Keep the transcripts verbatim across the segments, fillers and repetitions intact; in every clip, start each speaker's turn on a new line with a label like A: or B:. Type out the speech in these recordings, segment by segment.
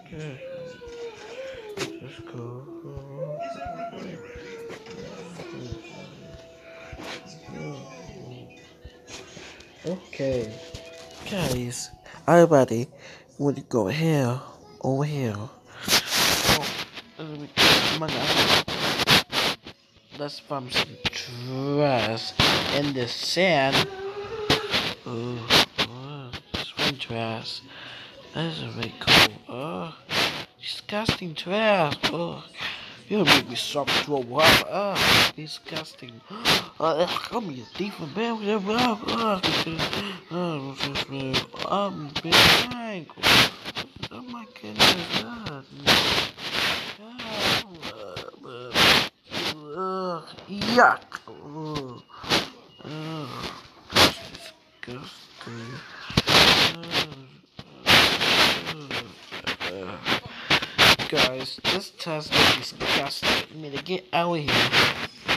A: Yeah. Let's go. Okay. Guys, everybody, when you go here, over here. Oh, let me come on now. Let's find some trash in the sand. Oh, oh, this one trash. That is really cool. Oh, disgusting trash. Oh, you make me stop to a while. Oh, disgusting. Uh, I'm a thief and bad. Oh, oh, I'm behind. Oh my goodness. God. Oh, yuck. Oh, oh, disgusting. Uh, guys, this test is disgusting. I mean, to get out of here.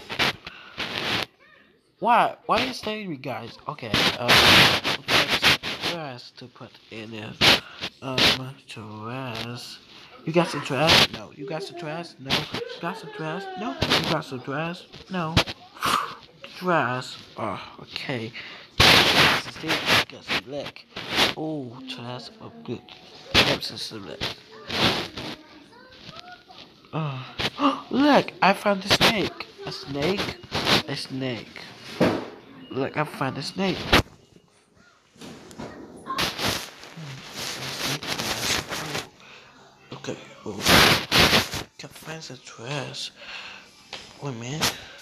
A: Why? Why are you staring at me, guys? Okay, um, trash to put in it. Um, trash. You got some trash? No. You got some trash? No. You got some trash? No. You got some trash? No. Trash. Oh, okay. Trash is there. You got some leg. Oh, trash. Oh, good. Have some leg. Oh, look! I found a snake. A snake? A snake. Look, I found a snake. Okay. Oh. Can find the trash. Wait a minute.